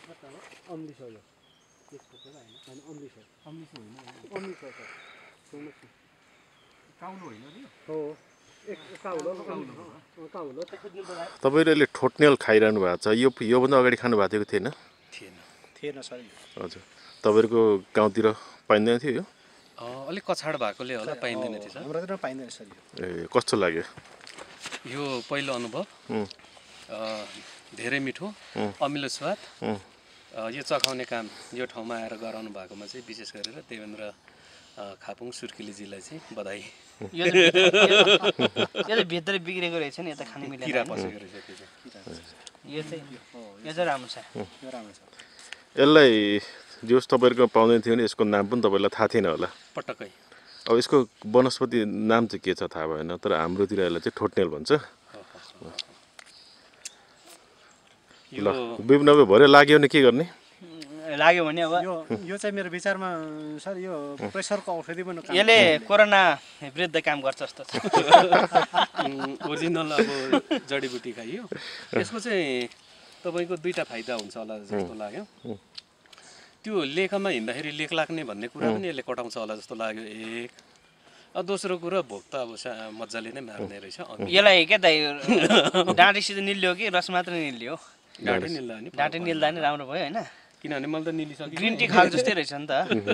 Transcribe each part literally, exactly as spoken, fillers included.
अम्लिसो यो त्यसको चाहिँ हैन अम्लिसो अम्लिसो होइन अम्लिसो छ सुन्नुस् काउलो होइन हो एक काउलो काउलो तपाईहरुले ठोट्नेल खाइरहनु भएको छ यो यो भन्दा अगाडि खानु भएको थियो थिएन थिएन थिएन सर हजुर तपाईहरुको गाउँतिर पाइँदैन थियो यो अलिक कछाड भएकोले होला पाइँदैन थियो सर हाम्रोतिर पाइँदैन सर ए कस्तो लाग्यो यो पहिलो अनुभव धेरै मिठो अमिलो स्वाद यो चखाउने काम यो ठाउँमा आएर गराउनु भएकोमा चाहिँ विशेष गरेर देवेन्द्र खापुङ सुर्किलीजीलाई चाहिँ बधाई यो चाहिँ भित्र बिग्रेको रहेछ नि यता खाने मिलेन किरा पसेको रहेछ त्यो चाहिँ यो चाहिँ यो चाहिँ राम्रो छ यो राम्रो छ यसलाई जोस तपाईहरुको पाउँदैन थियो नि यसको नाम पनि तपाईलाई थाहा थिएन होला पटक्कै अब यसको वनस्पति नाम चाहिँ के छ थाहा भएन तर हाम्रोतिर यसलाई चाहिँ ठोट्नेल भन्छ ल विभिन्न भरे लाग्यो भने के गर्ने लाग्यो भने अब यो यो चाहिँ मेरो विचारमा सर यो प्रेसरको औषधि पनि काम यसले कोरोना विरुद्ध काम गर्छ जस्तो छ ओरिजिनल अब जडीबुटी खाइयो यसको चाहिँ तपाईको दुईटा फाइदा हुन्छ होला जस्तो लाग्यो त्यो लेखमा हिँड्दाखेरि लेख लाग्ने भन्ने कुरा पनि यसले कटाउँछ होला जस्तो लाग्यो एक अब दोस्रो कुरा भोक त अब मजाले नै मार्ने रहेछ यसलाई के त डाँटीसित निल्यो कि रस मात्र निल्यो डाँटी निल्दा नि डाँटी निल्दा नि राम्रो भयो हैन किनभने मैले त निलिसकेँ ग्रिन टी खाल जस्तै रहेछ नि त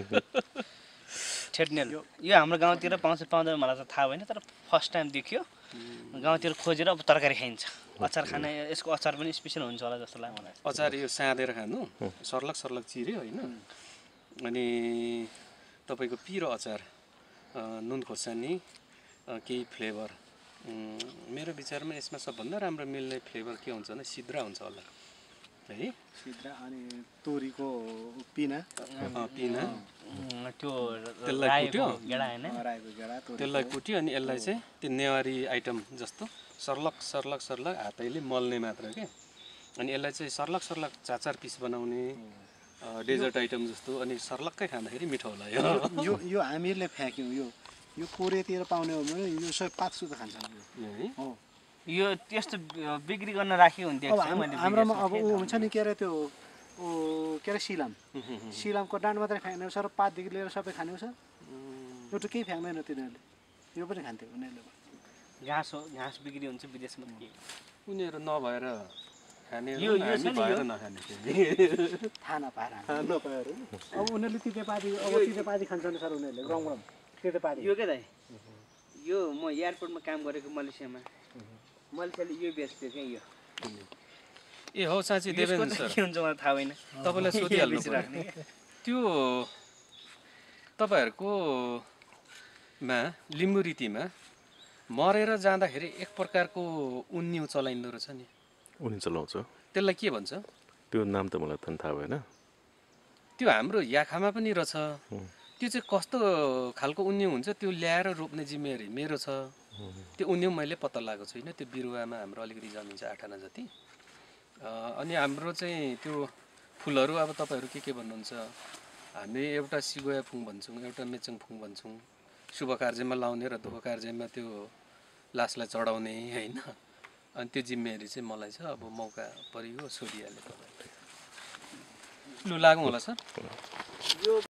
ठेट्नेल यो हाम्रो गाउँतिर पाउँछ पाउँदैन मलाई त थाहा भएन तर फर्स्ट टाइम देख्यो गाउँतिर खोजेर अब तरकारी खाइन्छ अचार खाने यसको अचार पनि स्पेशल हुन्छ होला जस्तो लाग्यो मलाई अचार यो साँदेर खानु सर्लक सर्लक चिर्यो हैन अनि तपाईको पिरो अचार नुन खोर्सानी केही फ्लेभर मेरो विचारमा यसमा सबभन्दा राम्रो मिल्ने फ्लेभर के हुन्छ भने सिद्रा हुन्छ होला है सिद्रा अनि तोरीको पिना पिना त्यो त्यसलाई कुट्यो गेडा हैन राईको गेडा तोरी त्यसलाई कुट्यो अनि यसलाई चाहिँ त्यो नेवारी आइटम जस्तो सर्लक सर्लक सर्लक हातैले मल्ने मात्र के अनि यसलाई चाहिँ सर्लक सर्लक चार चार पिस बनाउने डेजर्ट आइटम जस्तो अनि सर्लक्कै खाँदाखेरि मिठो होला यो यो हामीहरूले फ्याँक्यौँ यो यो कोरेतिर पाउने हो भने यो सबै पात सुत खान्छ हो यो त्यस्तो बिक्री गर्न राख्यो हुन्थ्यो हाम्रोमा अब ऊ हुन्छ नि के अरे त्यो ओ के अरे सिलाम सिलामको डाँड मात्रै खाने सर पातदेखि लिएर सबै खाने छ एउटा केही फ्याँक्दैन तिनीहरूले यो पनि खान्थ्यो उनीहरूले घाँस हो घाँस बिक्री हुन्छ विदेशमा उनीहरू नभएर खाने यो यो भएर नखाने थाहा नपाएर नपाएर अब उनीहरूले तितेपाती अब तितेपाती खान्छ नि सर उनीहरूले रङ रङ तितेपाती यो के दाइ यो म एयरपोर्टमा काम गरेको मलेसियामा मलेसियाले यो बेच्थ्यो क्या यो ए हो साँच्ची देवेन्द्र सर के हुन्छ मलाई थाहा भएन तपाईलाई सोधिहाल्नु पर्ने त्यो तपाईहरुको मा लिम्बू रीतिमा मरेर जाँदाखेरि एक प्रकारको उन्यु चलाइन्दो रहेछ नि उनी चलाउँछ त्यसलाई के भन्छ त्यो नाम त मलाई थाहा भएन त्यो हाम्रो याखामा पनि रहेछ त्यो चाहिँ कस्तो खालको उन्यु हुन्छ त्यो ल्याएर रोप्ने जिम्मेवारी मेरो छ त्यो उन्यु मैले पत्ता लगाएको छुइनँ त्यो बिरुवामा हाम्रो अलिकति जमिन छ आठ आना जति अनि हाम्रो चाहिँ त्यो फुलहरू अब तपाईहरु के के भन्नुहुन्छ हामी एउटा सिगोया फुङ भन्छौँ एउटा मेचङ फुङ भन्छौँ शुभ कार्यमा लाउने र दुःख कार्यमा त्यो लासलाई चढाउने हैन अनि त्यो जिम्मेवारी चाहिँ मलाई छ अब मौका परियो सोधिहाले तपाईहरुले लु लागौँ होला सर